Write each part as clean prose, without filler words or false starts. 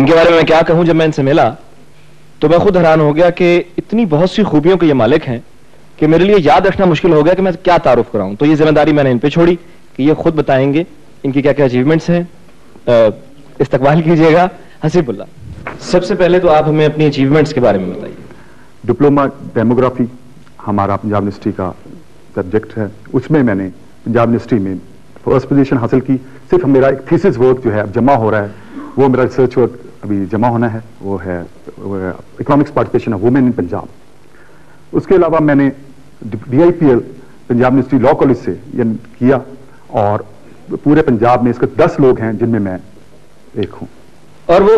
इनके बारे में मैं क्या कहूं, जब मैं इनसे मिला तो मैं खुद हैरान हो गया कि इतनी बहुत सी खूबियों के ये मालिक हैं कि मेरे लिए याद रखना मुश्किल हो गया कि मैं क्या तारुफ कराऊं। तो ये जिम्मेदारी मैंने इन पे छोड़ी कि ये खुद बताएंगे इनकी क्या क्या अचीवमेंट्स हैं। इस्तकबाल कीजिएगा हसीबुल्लाह। सबसे पहले तो आप हमें अपनी अचीवमेंट्स के बारे में बताइए। डिप्लोमा डेमोग्राफी हमारा पंजाब यूनिवर्सिटी का सब्जेक्ट है, उसमें मैंने पंजाब यूनिवर्सिटी में फर्स्ट पोजीशन हासिल की। सिर्फ मेरा एक थीसिस वर्क जो है अब जमा हो रहा है, वो मेरा रिसर्च वर्क अभी जमा होना है, वो है economics participation of women in Punjab. उसके अलावा मैंने DIPL Punjab university law college से ये किया, और पूरे पंजाब में इसके 10 लोग हैं जिनमें मैं एक हूं। और वो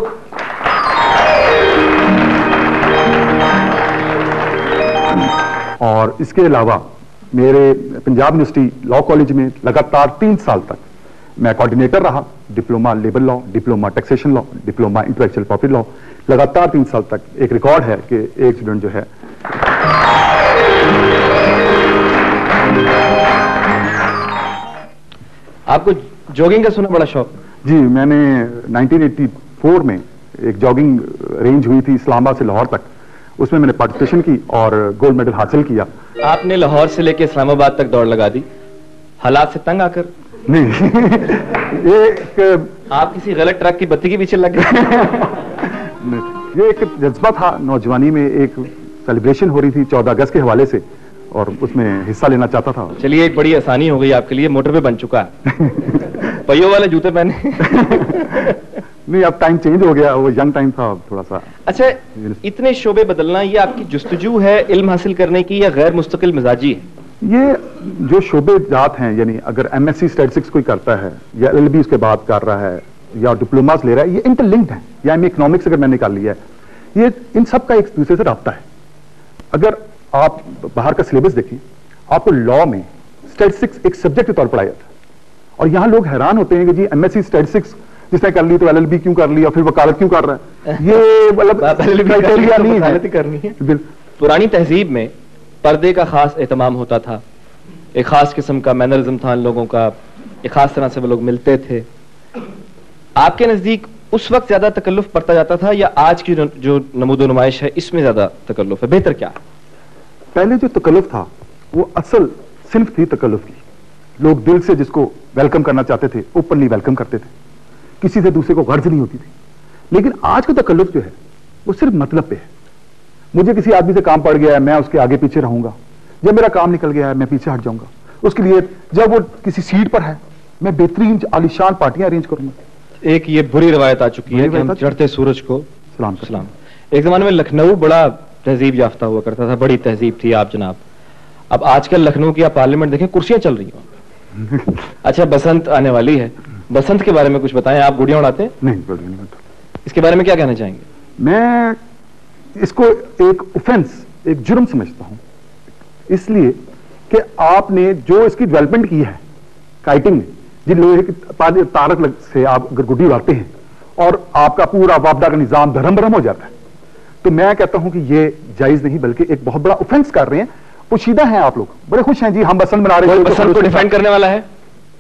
और इसके अलावा मेरे पंजाब यूनिवर्सिटी लॉ कॉलेज में लगातार 3 साल तक मैं कोऑर्डिनेटर रहा, diploma labour law, diploma taxation law, diploma intellectual property law. लगातार 3 साल तक एक रिकॉर्ड है कि एक स्टूडेंट जो है। आपको जॉगिंग का सुना बड़ा शौक? जी, मैंने 1984 में एक जॉगिंग रेंज हुई थी इस्लामाबाद से लाहौर तक, उसमें मैंने पार्टिसिपेशन की और गोल्ड मेडल हासिल किया। आपने लाहौर से लेकर इस्लामाबाद तक दौड़ लगा दी, हालात से तंग आकर? नहीं आप किसी गलत ट्रक की बत्ती के पीछे लग गए? ये एक जज्बा था, नौजवानी में एक सेलिब्रेशन हो रही थी 14 अगस्त के हवाले से, और उसमें हिस्सा लेना चाहता था। चलिए, एक बड़ी आसानी हो गई आपके लिए, मोटर पे बन चुका है। पहियों वाले जूते पहने। नहीं, अब टाइम चेंज हो गया, वो यंग टाइम था थोड़ा सा। अच्छा, इतने शोबे बदलना, ये आपकी जुस्तजू है इल्म हासिल करने की या गैर मुस्तकिल मिजाजी है? ये जो शोबे जात हैं, यानी अगर MSc स्टैटिस्टिक्स कोई करता है या LLB उसके बाद कर रहा है या डिप्लोमास ले रहा है, ये इंटरलिंक्ड है। या इकोनॉमिक्स अगर मैंने कर लिया है, ये इन सब का एक दूसरे से राब्ता है। अगर आप बाहर का सिलेबस देखें, आपको लॉ में स्टैटिस्टिक्स एक सब्जेक्ट के तौर पर पढ़ाया जाता है, और यहाँ लोग हैरान होते हैं कि जी MSc स्टैटिस्टिक्स जिसने कर ली तो LLB क्यों कर ली और फिर वकालत क्यों कर रहा है? ये मतलब क्राइटेरिया नहीं है, करनी है। पुरानी तहजीब में पर्दे का खास एहतमाम होता था, एक खास किस्म का मैनरिज्म था लोगों का, एक खास तरह से वो लोग मिलते थे। आपके नजदीक उस वक्त ज्यादा तकल्लुफ पड़ता जाता था या आज की जो नमूदो नुमाइश है इसमें ज्यादा तकल्लुफ है? बेहतर क्या? पहले जो तकल्लुफ था वो असल सिर्फ थी तकल्लुफ की, लोग दिल से जिसको वेलकम करना चाहते थे ओपनली वेलकम करते थे, किसी से दूसरे को गर्ज नहीं होती थी। लेकिन आज का तकल्लुफ जो है वो सिर्फ मतलब पे है। मुझे किसी आदमी से काम पड़ गया है, मैं उसके आगे पीछे रहूंगा, जब मेरा काम निकल गया है मैं पीछे हट जाऊंगा उसके लिए। जब वो किसी सीट पर है, मैं बेहतरीन आलिशान पार्टियां अरेंज करूंगा। एक ये बुरी रवायत आ चुकी है कि हम चढ़ते सूरज को सलाम। एक जमाने में लखनऊ बड़ा तहजीब याफ्ता हुआ करता था, बड़ी तहजीब थी आप जनाब। अब आजकल लखनऊ की आप पार्लियामेंट देखें, कुर्सियां चल रही हो। अच्छा, बसंत आने वाली है, बसंत के बारे में कुछ बताएं। आप गुड़िया उड़ाते हैं? नहीं, गुड़िया नहीं उड़ाता। इसके बारे में क्या कहना चाहेंगे? मैं इसको एक ऑफेंस, एक जुर्म समझता हूं, इसलिए कि आपने जो इसकी डेवलपमेंट की है काइटिंग में, जिन लोहे की तारक से आप अगर गुड्डी उड़ाते हैं और आपका पूरा वापडा का निजाम धर्म भरम हो जाता है, तो मैं कहता हूं कि ये जायज नहीं, बल्कि एक बहुत बड़ा ऑफेंस कर रहे हैं। पोशीदा हैं आप लोग, बड़े खुश हैं जी हम बसंत मना रहे हैं। बसंत को डिफेंड करने वाला है?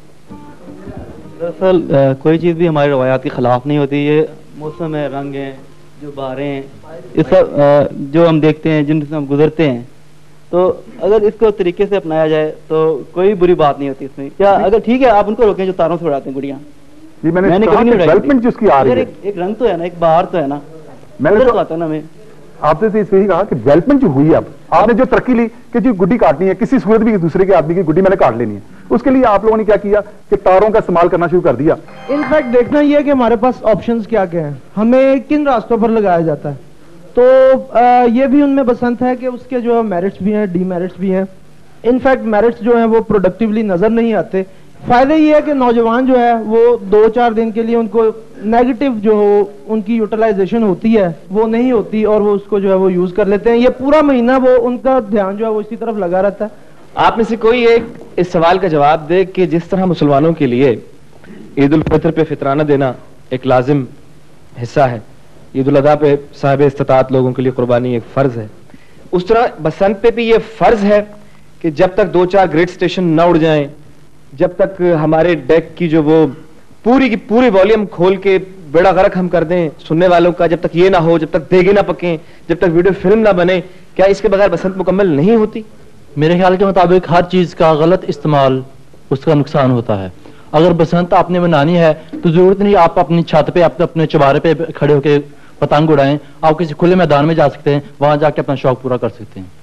दरअसल कोई चीज़ भी हमारी रवायात के खिलाफ नहीं होती। ये मौसम है, रंग हैं, जो बारें हैं, ये सब जो हम देखते हैं, जिनसे हम गुजरते हैं, तो अगर इसको तरीके से अपनाया जाए तो कोई बुरी बात नहीं होती इसमें। क्या अगर ठीक है आप उनको रोकें जो तारों से उड़ाते हैं गुड़ियाँ? मैंने कहा कि डेवलपमेंट जिसकी आ रही है, एक रंग तो है ना, एक बाहर तो है ना, मैंने तो आता ना। मैं आपसे तो इसलिए कहा कि डेवलपमेंट जो हुई, अब आपने जो तरक्की ली कि जी गुड्डी काटनी है, किसी सूरत भी दूसरे के आदमी की गुड्डी मैंने काट लेनी है, उसके लिए आप लोगों ने क्या किया कि तारों का इस्तेमाल करना शुरू कर दिया। इनफैक्ट देखना यह है कि हमारे पास ऑप्शंस क्या क्या हैं, हमें किन रास्तों पर लगाया जाता है। तो ये भी उनमें बसंत है कि उसके जो मेरिट्स भी हैं, डीमेरिट्स भी हैं। इनफैक्ट मेरिट्स जो हैं वो प्रोडक्टिवली नजर नहीं आते। फायदा ये है कि नौजवान जो है वो 2-4 दिन के लिए उनको नेगेटिव जो हो उनकी यूटिलाइजेशन होती है वो नहीं होती, और वो उसको जो है वो यूज कर लेते हैं। ये पूरा महीना वो उनका ध्यान जो है वो इसी तरफ लगा रहता है। आप में से कोई एक इस सवाल का जवाब दे कि जिस तरह मुसलमानों के लिए ईद उल फितर पे फितराना देना एक लाजिम हिस्सा है, ईद उल अज़हा पे साहिब इस्तिताअत लोगों के लिए कुर्बानी एक फर्ज है, उस तरह बसंत पे भी ये फर्ज है कि जब तक 2-4 ग्रेड स्टेशन न उड़ जाएं, जब तक हमारे डेक की जो वो पूरी की पूरी वॉल्यूम खोल के बेड़ा गर्क हम कर दें सुनने वालों का, जब तक ये ना हो, जब तक देगे ना पकें, जब तक वीडियो फिल्म ना बने, क्या इसके बगैर बसंत मुकम्मल नहीं होती? मेरे ख्याल के मुताबिक हर चीज का गलत इस्तेमाल उसका नुकसान होता है। अगर बसंत आपने मनानी है तो जरूरत नहीं आप अपनी छत पे, अपने चबारे पे खड़े होकर पतंग उड़ाएं। आप किसी खुले मैदान में जा सकते हैं, वहां जाके अपना शौक पूरा कर सकते हैं।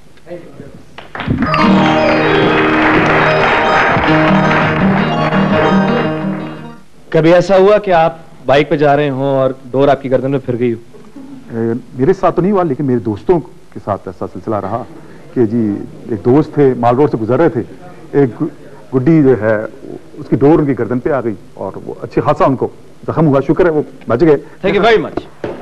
कभी ऐसा हुआ कि आप बाइक पे जा रहे हो और डोर आपकी गर्दन में फिर गई हो? मेरे साथ तो नहीं हुआ, लेकिन मेरे दोस्तों के साथ ऐसा सिलसिला रहा कि जी एक दोस्त थे, माल रोड से गुजर रहे थे, एक गुड्डी जो है उसकी डोर उनकी गर्दन पे आ गई और वो अच्छी खासा उनको जख्म हुआ। शुक्र है वो बच गए। Thank you very much.